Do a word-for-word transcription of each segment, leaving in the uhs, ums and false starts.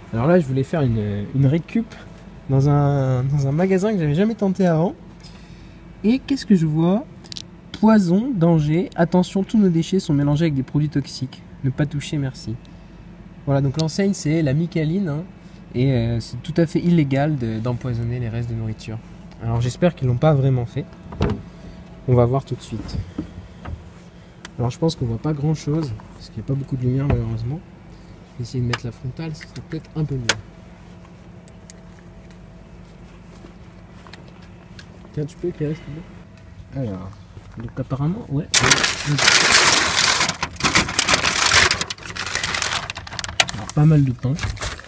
Alors là je voulais faire une, une récup dans un, dans un magasin que j'avais jamais tenté avant. Et qu'est-ce que je vois? Poison, danger, attention, tous nos déchets sont mélangés avec des produits toxiques. Ne pas toucher, merci. Voilà, donc l'enseigne c'est la Micaline, hein, et euh, c'est tout à fait illégal d'empoisonner de, les restes de nourriture. Alors j'espère qu'ils l'ont pas vraiment fait. On va voir tout de suite. Alors je pense qu'on voit pas grand chose, parce qu'il n'y a pas beaucoup de lumière malheureusement. Je vais essayer de mettre la frontale, ce serait peut-être un peu mieux. Tiens, tu peux éclairer s'il te plaît? Alors, donc apparemment, ouais. Alors, pas mal de pain.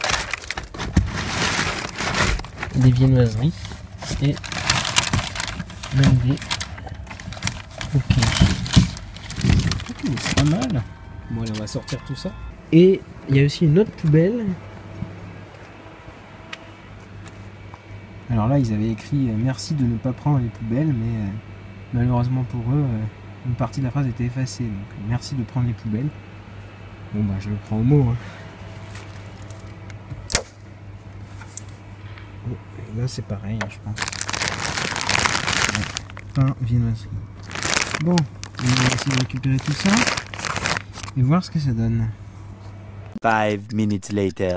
Des viennoiseries. Et même des... Ok. C'est pas mal. Bon, allez, on va sortir tout ça. Et il y a aussi une autre poubelle. Alors là, ils avaient écrit euh, merci de ne pas prendre les poubelles, mais euh, malheureusement pour eux, euh, une partie de la phrase était effacée. Donc euh, merci de prendre les poubelles. Bon, bah je le prends au mot. Hein. Oh, et là, c'est pareil, hein, je pense. Ouais. Pain, viennoiserie. Bon, on va essayer de récupérer tout ça et voir ce que ça donne. Five minutes later.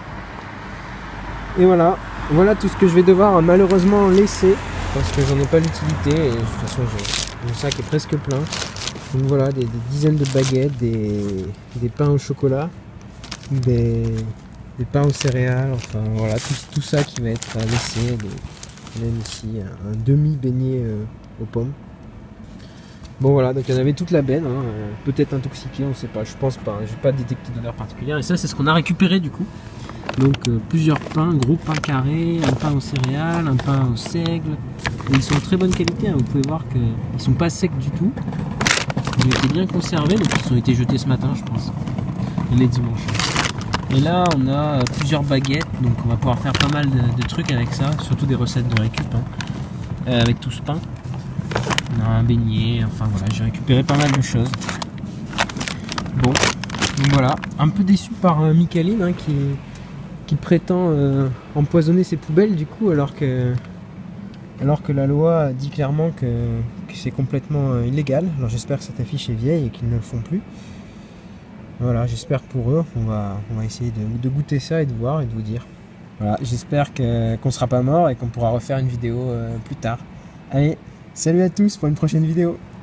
Et voilà, voilà tout ce que je vais devoir malheureusement laisser parce que j'en ai pas l'utilité et de toute façon mon sac est presque plein. Donc voilà, des, des dizaines de baguettes, des, des pains au chocolat, des, des pains aux céréales, enfin voilà, tout, tout ça qui va être laissé. Des, même ici un, un demi beignet euh, aux pommes. Bon voilà, donc il y en avait toute la benne, hein, euh, peut-être intoxiqué, on ne sait pas, je pense pas, hein, j'ai pas détecté d'odeur particulière. Et ça c'est ce qu'on a récupéré du coup. Donc euh, plusieurs pains, gros pain carré, un pain aux céréales, un pain au seigle. Et ils sont de très bonne qualité, hein, vous pouvez voir qu'ils sont pas secs du tout. Ils ont été bien conservés, donc ils ont été jetés ce matin je pense. On est dimanche. Et là on a plusieurs baguettes, donc on va pouvoir faire pas mal de, de trucs avec ça, surtout des recettes de récup, hein, euh, avec tout ce pain. On a un beignet, enfin voilà, j'ai récupéré pas mal de choses. Bon, donc voilà, un peu déçu par euh, Micaline hein, qui, qui prétend euh, empoisonner ses poubelles du coup, alors que, alors que la loi dit clairement que, que c'est complètement euh, illégal. Alors j'espère que cette affiche est vieille et qu'ils ne le font plus. Voilà, j'espère que pour eux, on va, on va essayer de, de goûter ça et de voir et de vous dire. Voilà, j'espère que, qu'on sera pas mort et qu'on pourra refaire une vidéo euh, plus tard. Allez, salut à tous pour une prochaine vidéo.